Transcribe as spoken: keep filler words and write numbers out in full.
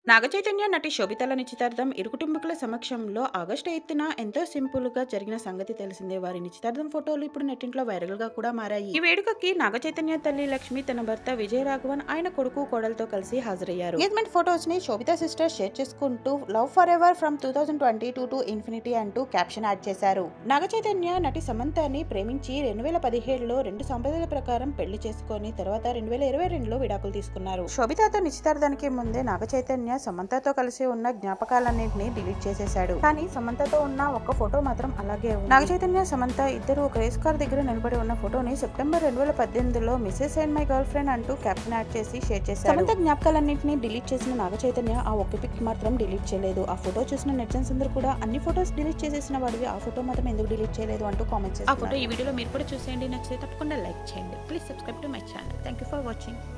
నాగచైతన్య నటి శోభితల నిశ్చితార్థం ఇరు కుటుంబీకుల సమక్షంలో ఆగస్టు ఎయిత్న ఎంతో సింపుల్ గా జరిగిన సంగతి తెలిసిందే. వారి నిశ్చితార్థం ఫోటోలు ఇప్పుడు నెట్టింట్లో వైరల్ గా కూడా మారాయి. ఈ వేడుకకి నాగచైతన్య తల్లి లక్ష్మి తన భర్త విజయ్ రాఘవన్ ఆయన కొడుకు కోడలతో కలిసి హాజరయ్యారు. ఎంగేజ్మెంట్ ఫోటోస్ ని శోభిత సిస్టర్ షేర్ చేసుకుంటూ love forever from two thousand twenty two to infinity అంటూ క్యాప్షన్ యాడ్ చేశారు. నాగచైతన్య నటి సమంతని ప్రేమించి రెండు వేల పదిహేడులో రెండు సంప్రదాయాల ప్రకారం పెళ్లి చేసుకుని తర్వాత రెండు వేల ఇరవై రెండులో విడాకులు తీసుకున్నారు. శోభితతో నిశ్చితార్థానికి ముందే నాగచైతన్య సమంతతో కలిసి ఉన్న జ్ఞాపకాలన్నింటినీ డిలీట్ చేసేశాడు. కానీ సమంతతో ఉన్న ఒక్క ఫోటో మాత్రం అలాగే ఉంది. నాగచైతన్య సమంత ఇద్దరు ఒక రేస్ కార్ దగ్గర నిలబడి ఉన్న ఫోటోని సెప్టెంబర్ రెండు వేల పద్దెనిమిదిలో Mrs and my girlfriend అంటూ క్యాప్షన్ యాడ్ చేసి షేర్ చేశారు. సమంత జ్ఞాపకాలన్నింటినీ డిలీట్ చేసిన నాగచైతన్య ఆ ఒక్క పిక్ మాత్రం డిలీట్ చేయలేదు. ఆ ఫోటో చూసిన నెటిజన్స్ అందరూ కూడా అన్ని ఫోటోస్ డిలీట్ చేసేసిన వాడివి ఆ ఫోటో మాత్రం ఎందుకు డిలీట్ చేయలేదు అంటూ కామెంట్స్ చేశారు. ఆ ఫోటో ఈ వీడియోలో మీరు కూడా చూసేయండి. నచ్చితే తప్పకుండా లైక్ చేయండి. Please subscribe to my channel. Thank you for watching.